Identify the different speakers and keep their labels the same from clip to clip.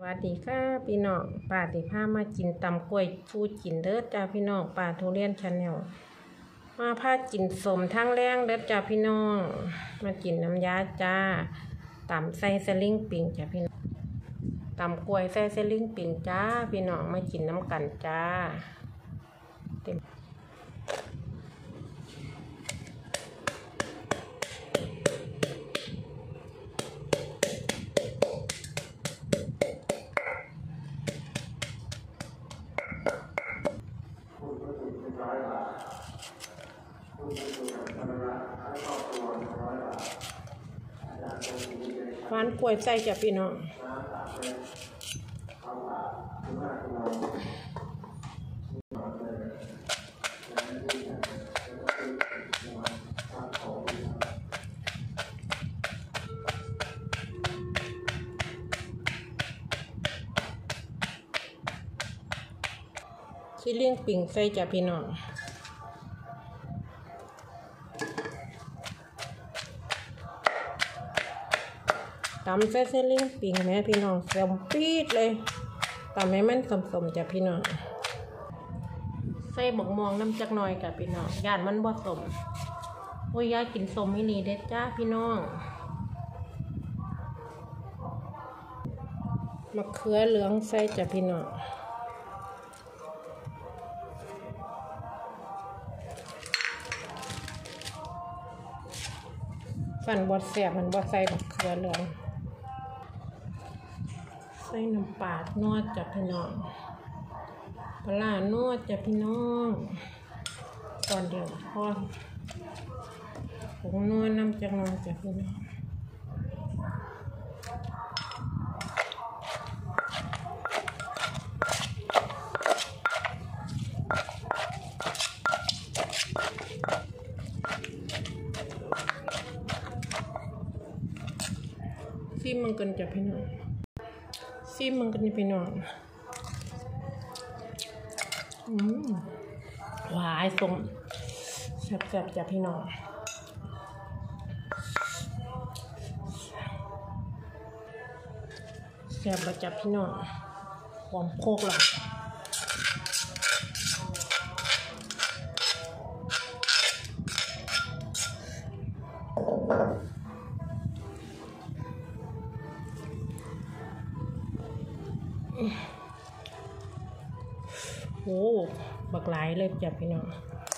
Speaker 1: วัสดีค่ะพี่น้องป้าติพามากินตำกล้วยฟูจินเด้อจ้าพี่น้องป้าทุเรียนชาแนลมาพากินสมทั้งแรงเด้อจ้าพี่น้องมากินน้ำยาจ้าตำใส่สลิงปิงจ้าพี่น้องตำกล้วยใส่สลิงปิงจ้าพี่น้องมากินน้ำกันจ้าหวานกล้วยใส่จ้ะพี่น้องที่เลี้ยงปิ่งใส่จ้ะพี่น้องตำใส่เส้นลิ้นปิงแม่พี่น้องสมปี๊ดเลยตำให้มันสมๆจ้ะพี่น้องใส่บกมองน้ำจักหน่อยกับพี่น้องย่านมันบ่สมโอ้ยยายกินสมไม่ดีเด็ดจ้าพี่น้องมะเขือเหลืองใส่จ้ะพี่น้องฝันบดแสบมันบดใส่มะเขือเหลืองใส่น้ำปลานวดจ้ะพี่น้องปลานวดจ้ะพี่น้องตอนเดียวพอผงนวดน้ำจักหน่อยจ้ะพี่น้องซีมันกันจ้ะพี่น้องซีมันกันพี่น้องหวานสมแซ่บๆจ้ะพี่น้องแซ่บแล้วจ้ะพี่น้องหอมโคกละโอ้บักหลายเลยจ้ะพี่น้อง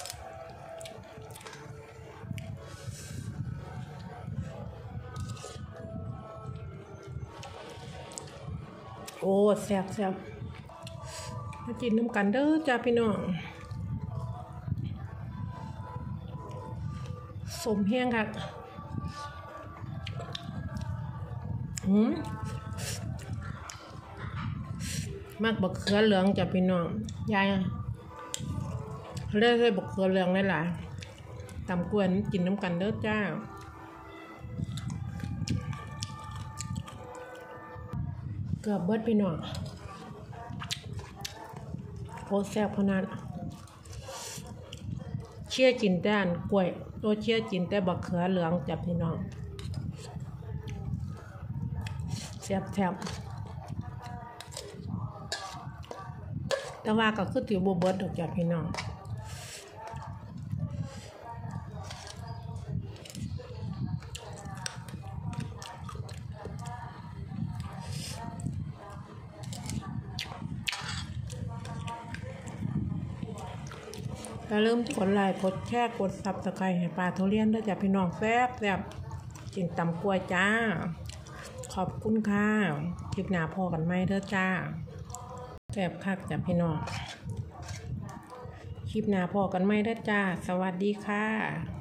Speaker 1: โอ้แซ่บมากินน้ำกันเด้อจ้ะพี่น้องสมแห้งค่ะมากบักเขือเหลืองจ้ะพี่น้องยายเลือกให้บักเขือเหลืองได้หลายตำกล้วยกินน้ำกันเด้อจ้าเกือบเบิดพี่น้องโคตรแซ่บขนาดเชี่ยกินแต่อันกล้วยตัวเชี่ยกินแต่บักเขือเหลืองจ้ะพี่น้องแซ่บแต่ว่าก็คือถือบ่เบิดดอกจ้ะพี่น้องอย่าลืมกดไลค์กดแชร์กดซับสไครต์ให้ปลาทุเรียนด้วยจ้ะพี่น้องแซ่บกินตำกล้วยจ้าขอบคุณค่ะคลิปหน้าพอกันไหมเด้อจ้าแซ่บคักจ้ะพี่น้องคลิปหน้าพอกันไหมเด้อจ้าสวัสดีค่ะ